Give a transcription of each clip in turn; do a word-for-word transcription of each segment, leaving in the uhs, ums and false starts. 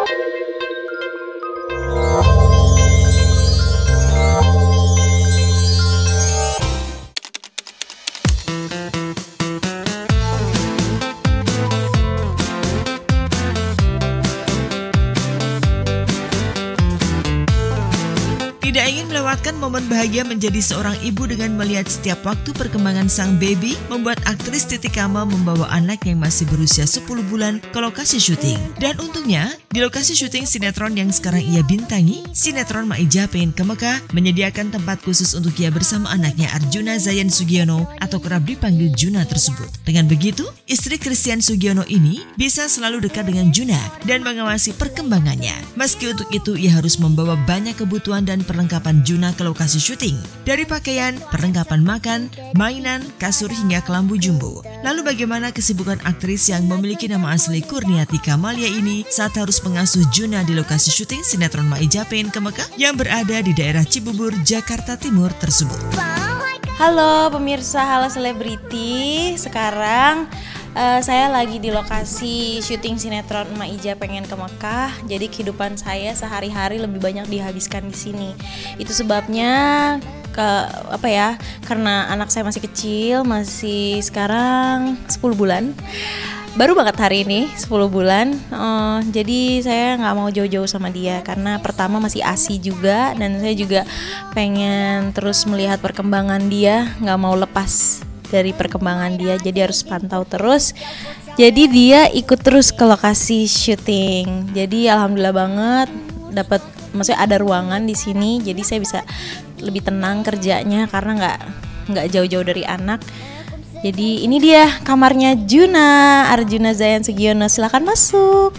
Tidak ingin melewatkan momen bahagia menjadi seorang ibu dengan melihat setiap waktu perkembangan sang baby, membuat aktris Titi Kamal membawa anak yang masih berusia sepuluh bulan ke lokasi syuting. Dan untungnya, di lokasi syuting sinetron yang sekarang ia bintangi, sinetron Maija Pengen ke Mekah, menyediakan tempat khusus untuk ia bersama anaknya Arjuna Zayan Sugiono atau kerap dipanggil Juna tersebut. Dengan begitu, istri Christian Sugiono ini bisa selalu dekat dengan Juna dan mengawasi perkembangannya. Meski untuk itu ia harus membawa banyak kebutuhan dan perlengkapan Juna ke lokasi syuting. Dari pakaian, perlengkapan makan, mainan, kasur hingga kelambu jumbo. Lalu bagaimana kesibukan aktris yang memiliki nama asli Kurniati Kamalia ini saat harus mengasuh Juna di lokasi syuting sinetron Maija Pengen ke Mekah yang berada di daerah Cibubur, Jakarta Timur tersebut. Halo pemirsa Halo Selebriti, sekarang uh, saya lagi di lokasi syuting sinetron Maija Pengen ke Mekah. Jadi kehidupan saya sehari-hari lebih banyak dihabiskan di sini. Itu sebabnya ke apa ya? Karena anak saya masih kecil, masih sekarang sepuluh bulan. Baru banget hari ini sepuluh bulan, uh, jadi saya nggak mau jauh-jauh sama dia karena pertama masih A S I juga dan saya juga pengen terus melihat perkembangan dia, nggak mau lepas dari perkembangan dia, jadi harus pantau terus. Jadi dia ikut terus ke lokasi syuting, jadi alhamdulillah banget dapat, maksudnya ada ruangan di sini, jadi saya bisa lebih tenang kerjanya karena nggak nggak jauh-jauh dari anak. Jadi ini dia kamarnya Juna, Arjuna Zayan Sugiono, silakan masuk.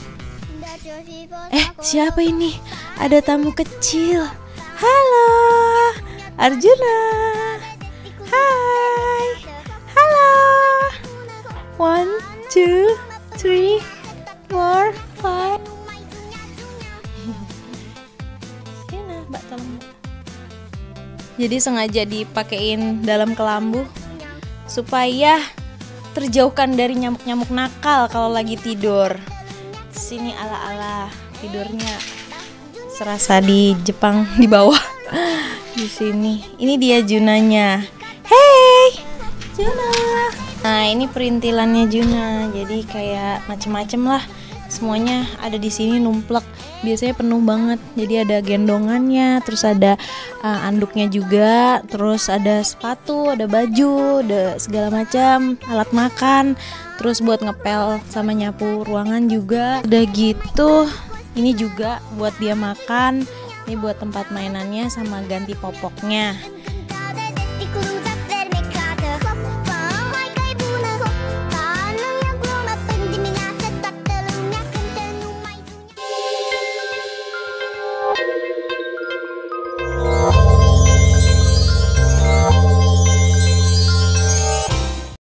Eh, siapa ini? Ada tamu kecil. Halo, Arjuna. Hai. Halo. One, two, three, four, five. Juna, Mbak tolong. Jadi sengaja dipakein dalam kelambu supaya terjauhkan dari nyamuk-nyamuk nakal kalau lagi tidur. Sini ala-ala tidurnya serasa di Jepang di bawah. Di sini. Ini dia Junanya. Hey, Juna. Nah, ini perintilannya Juna. Jadi kayak macem-macem lah. Semuanya ada di sini numplek. Biasanya penuh banget. Jadi ada gendongannya, terus ada uh, anduknya juga, terus ada sepatu, ada baju, ada segala macam, alat makan, terus buat ngepel sama nyapu ruangan juga. Udah gitu, ini juga buat dia makan. Ini buat tempat mainannya sama ganti popoknya.